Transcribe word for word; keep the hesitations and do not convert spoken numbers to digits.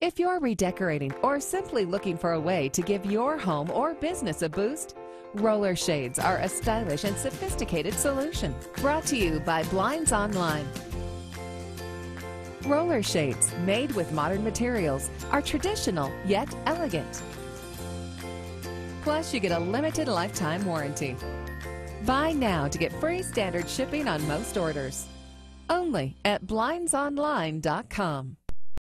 If you're redecorating or simply looking for a way to give your home or business a boost, roller shades are a stylish and sophisticated solution. Brought to you by Blinds Online. Roller shades, made with modern materials, are traditional yet elegant. Plus, you get a limited lifetime warranty. Buy now to get free standard shipping on most orders. Only at blinds online dot com.